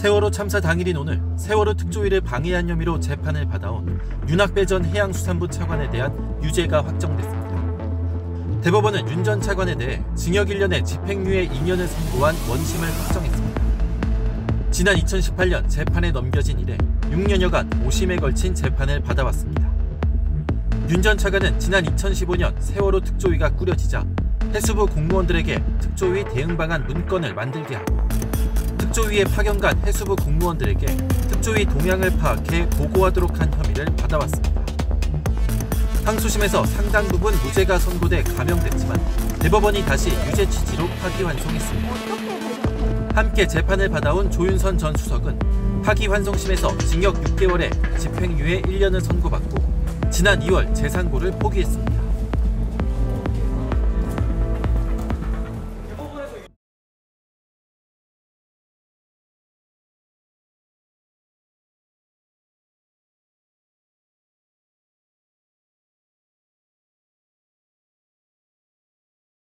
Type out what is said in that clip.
세월호 참사 당일인 오늘 세월호 특조위를 방해한 혐의로 재판을 받아온 윤학배 전 해양수산부 차관에 대한 유죄가 확정됐습니다. 대법원은 윤 전 차관에 대해 징역 1년에 집행유예 2년을 선고한 원심을 확정했습니다. 지난 2018년 재판에 넘겨진 이래 6년여간 5심에 걸친 재판을 받아왔습니다. 윤 전 차관은 지난 2015년 세월호 특조위가 꾸려지자 해수부 공무원들에게 특조위 대응 방안 문건을 만들게 하고 특조위에 파견간 해수부 공무원들에게 특조위 동향을 파악해 보고하도록 한 혐의를 받아왔습니다. 항소심에서 상당 부분 무죄가 선고돼 감형됐지만 대법원이 다시 유죄 취지로 파기환송했습니다. 함께 재판을 받아온 조윤선 전 수석은 파기환송심에서 징역 6개월에 집행유예 1년을 선고받고 지난 2월 재상고를 포기했습니다.